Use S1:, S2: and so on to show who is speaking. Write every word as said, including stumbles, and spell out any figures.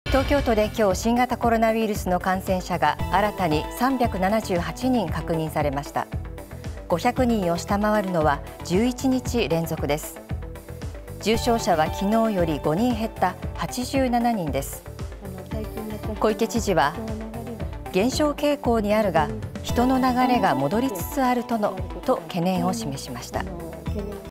S1: 東京都で今日新型コロナウイルスの感染者が新たにさんびゃくななじゅうはちにん確認されました。ごひゃくにんを下回るのはじゅういちにち連続です。重症者は昨日よりごにん減ったはちじゅうななにんです。小池知事は減少傾向にあるが人の流れが戻りつつあるとのと懸念を示しました。